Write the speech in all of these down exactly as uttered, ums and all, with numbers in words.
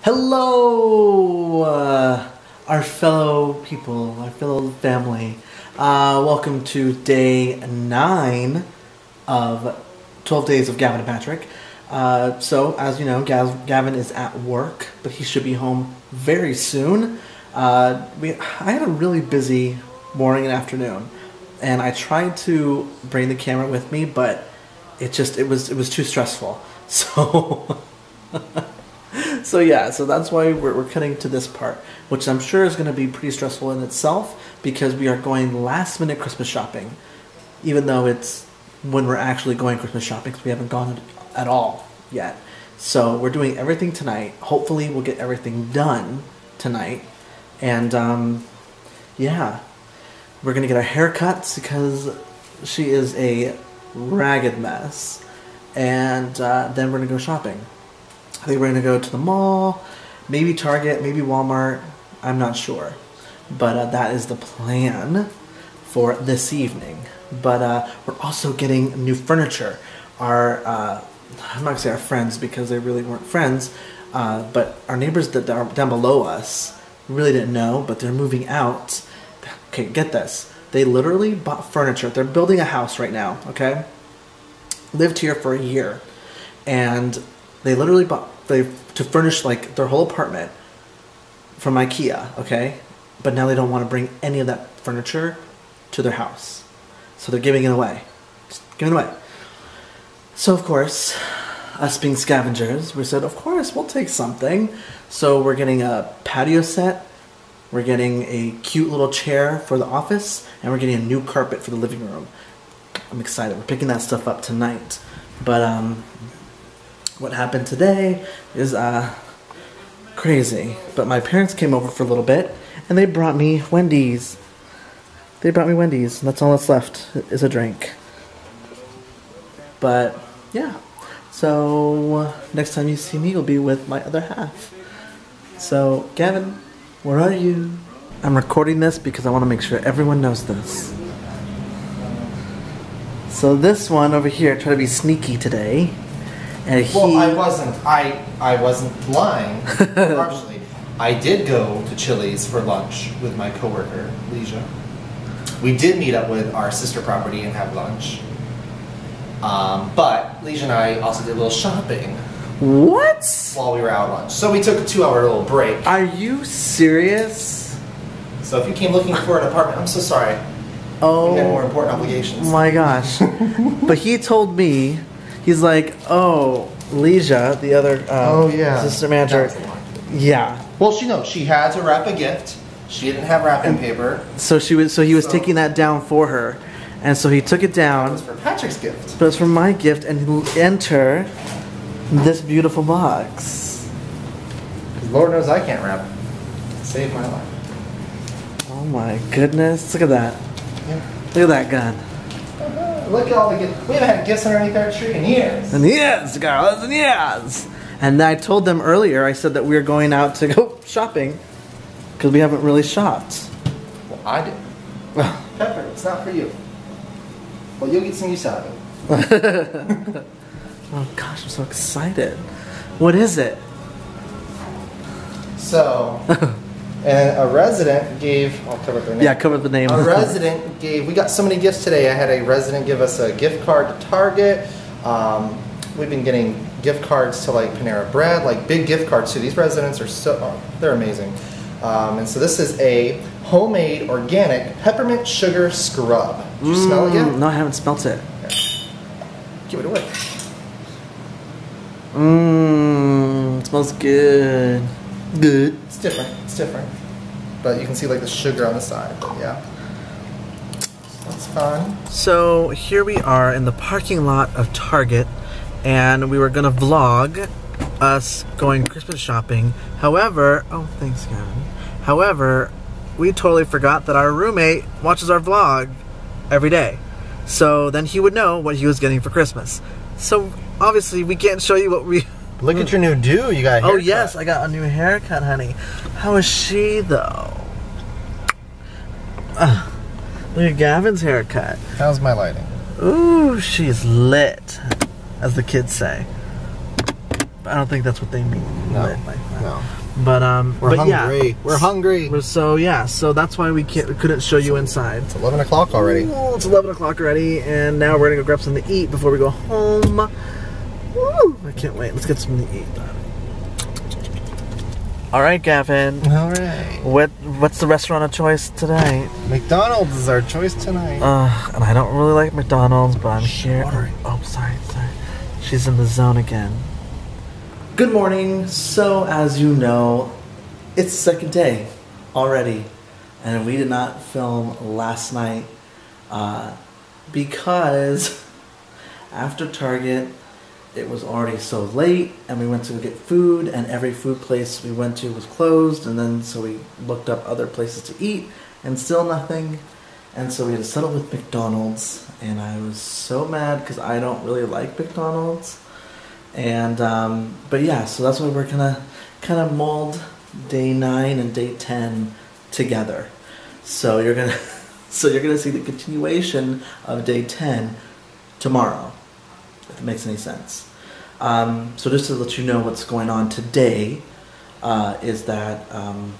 Hello, uh, our fellow people, our fellow family. Uh, welcome to day nine of twelve Days of Gavin and Patrick. Uh, so, as you know, Gav Gavin is at work, but he should be home very soon. Uh, we, I had a really busy morning and afternoon, and I tried to bring the camera with me, but it just it was it was too stressful. So. So yeah, so that's why we're, we're cutting to this part, which I'm sure is going to be pretty stressful in itself because we are going last minute Christmas shopping, even though it's when we're actually going Christmas shopping because we haven't gone at all yet. So we're doing everything tonight. Hopefully we'll get everything done tonight. And um, yeah, we're going to get our haircuts because she is a ragged mess. And uh, then we're going to go shopping. I think we're going to go to the mall, maybe Target, maybe Walmart. I'm not sure. But uh, that is the plan for this evening. But uh, we're also getting new furniture. Our, uh, I'm not going to say our friends because they really weren't friends, uh, but our neighbors that are down below us really didn't know, but they're moving out. Okay, get this. They literally bought furniture. They're building a house right now, okay? Lived here for a year. And they literally bought they to furnish like their whole apartment from IKEA, okay? But now they don't want to bring any of that furniture to their house. So they're giving it away. Just giving it away. So of course, us being scavengers, we said, of course, we'll take something. So we're getting a patio set, we're getting a cute little chair for the office, and we're getting a new carpet for the living room. I'm excited. We're picking that stuff up tonight. But um what happened today is uh, crazy. But my parents came over for a little bit, and they brought me Wendy's. They brought me Wendy's, and that's all that's left is a drink. But, yeah. So, next time you see me, you'll be with my other half. So, Gavin, where are you? I'm recording this because I want to make sure everyone knows this. So this one over here tried to be sneaky today. And he... Well, I wasn't. I I wasn't lying. Partially, I did go to Chili's for lunch with my coworker, Leisha. We did meet up with our sister property and have lunch. Um, but Leisha and I also did a little shopping. What? While we were out at lunch, so we took a two-hour little break. Are you serious? So if you came looking for an apartment, I'm so sorry. Oh, we had more important obligations. My gosh! But he told me. He's like, oh, Leisha, the other um, oh, yeah. sister manager. Yeah. Well, she knows she had to wrap a gift. She didn't have wrapping paper. So she was. So he was so, taking that down for her, and so he took it down. It was for Patrick's gift. But it's for my gift, and he'll enter this beautiful box. Because Lord knows I can't wrap. It saved my life. Oh my goodness! Look at that. Yeah. Look at that gun. Look at all the gifts. We haven't had gifts underneath our tree in years. And years, girls, and years. And I told them earlier, I said that we were going out to go shopping because we haven't really shopped. Well, I did. Pepper, it's not for you. Well, you'll get some use out of it. Oh gosh, I'm so excited. What is it? So, and a resident gave, I'll cover their name. Yeah, cover the name. A resident gave, we got so many gifts today. I had a resident give us a gift card to Target. Um, we've been getting gift cards to like Panera Bread, like big gift cards too. These residents are so, oh, they're amazing. Um, and so this is a homemade organic peppermint sugar scrub. Did you mm, smell it yet? No, I haven't smelt it. Okay. Give it away. Mmm, it smells good. Good. It's different. It's different. But you can see like the sugar on the side. Yeah. That's fun. So here we are in the parking lot of Target, and we were gonna vlog us going Christmas shopping. However, oh thanks Gavin. However, we totally forgot that our roommate watches our vlog every day. So then he would know what he was getting for Christmas. So obviously we can't show you what we... Look at your new do. You got a haircut. Oh yes, I got a new haircut, honey. How is she though? Uh, look at Gavin's haircut. How's my lighting? Ooh, she's lit, as the kids say. I don't think that's what they mean. No, Like that. no. But um, We're but hungry. Yeah, We're hungry. We're so yeah, so that's why we can't we couldn't show you inside. It's eleven o'clock already. Ooh, it's eleven o'clock already, and now we're gonna go grab something to eat before we go home. Woo! I can't wait. Let's get something to eat. All right, Gavin. All right. What what's the restaurant of choice today? McDonald's is our choice tonight. Uh, and I don't really like McDonald's, but I'm here. Ordering. Oh, sorry, sorry. She's in the zone again. Good morning. So, as you know, it's the second day already, and we did not film last night uh, because after Target, it was already so late, and we went to get food, and every food place we went to was closed, and then so we looked up other places to eat, and still nothing, and so we had to settle with McDonald's, and I was so mad because I don't really like McDonald's, and um, but yeah, so that's why we're gonna kind of mold day nine and day ten together. So you're gonna, so you're gonna see the continuation of day ten tomorrow. If it makes any sense. Um, so just to let you know what's going on today uh, is that um,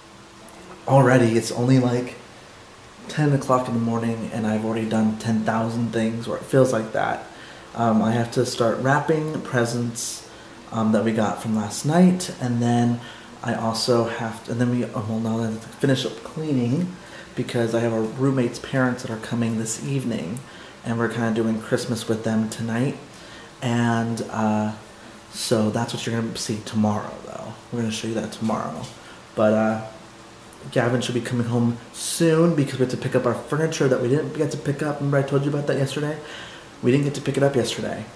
already it's only like ten o'clock in the morning and I've already done ten thousand things, or it feels like that. Um, I have to start wrapping presents um, that we got from last night, and then I also have to, and then we, oh, well, now I have to finish up cleaning because I have our roommate's parents that are coming this evening, and we're kind of doing Christmas with them tonight, and uh, so that's what you're going to see tomorrow, though. We're going to show you that tomorrow, but uh, Gavin should be coming home soon because we have to pick up our furniture that we didn't get to pick up. Remember I told you about that yesterday? We didn't get to pick it up yesterday,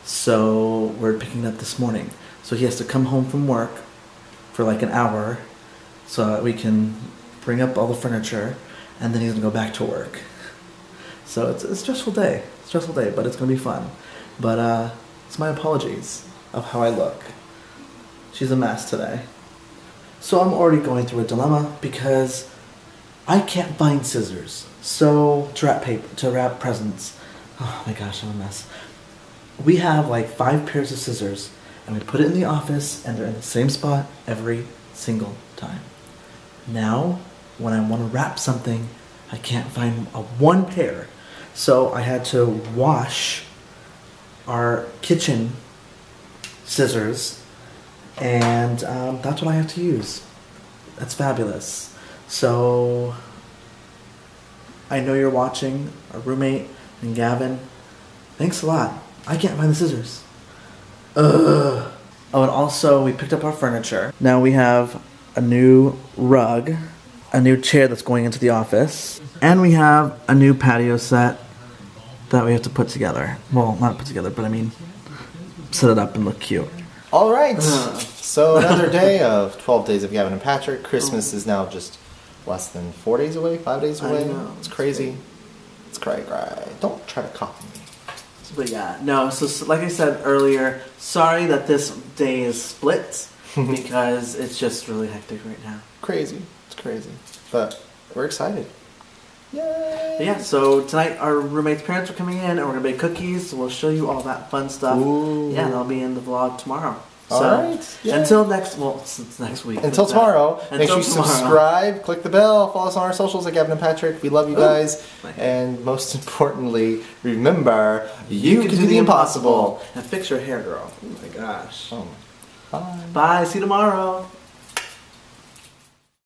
so we're picking it up this morning. So he has to come home from work for like an hour so that we can bring up all the furniture, and then he's going to go back to work. So it's a stressful day, stressful day, but it's going to be fun. But uh, it's my apologies of how I look. She's a mess today. So I'm already going through a dilemma because I can't find scissors. So to wrap paper, to wrap presents. Oh my gosh, I'm a mess. We have like five pairs of scissors, and we put it in the office, and they're in the same spot every single time. Now, when I want to wrap something, I can't find a one pair. So I had to wash our kitchen scissors, and um, that's what I have to use. That's fabulous. So I know you're watching, our roommate and Gavin. Thanks a lot. I can't find the scissors. Ugh. Oh, and also we picked up our furniture. Now we have a new rug, a new chair that's going into the office, and we have a new patio set that we have to put together. Well, not put together, but I mean, set it up and look cute. All right. So another day of twelve days of Gavin and Patrick. Christmas is now just less than four days away, five days away. I know. It's crazy. It's cray cray. Don't try to copy me. But yeah, no, so, so like I said earlier, sorry that this day is split because it's just really hectic right now. Crazy. It's crazy. But we're excited. Yay! But yeah, so tonight our roommate's parents are coming in and we're going to bake cookies, so we'll show you all that fun stuff. Ooh. Yeah, that'll be in the vlog tomorrow. All so, right. Yay. Until next, well, it's next week. Until tomorrow, Until make sure you tomorrow. subscribe, click the bell, follow us on our socials at Gavin and Patrick. We love you guys. Ooh. And most importantly, remember, you, You can, do the impossible. And fix your hair, girl. Oh my gosh. Oh. Bye. Bye, see you tomorrow.